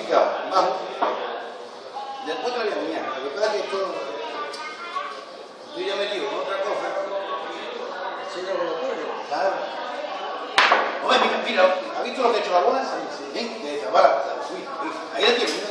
complicado. Vamos. Después te la voy a enseñar. Lo que pasa es que esto... Yo ya me digo con otra cosa. Sí, con los tuyos. Claro. Hombre, mira, ¿has visto lo que ha hecho la bola? Sí, sí. Bien, ahí la tienes.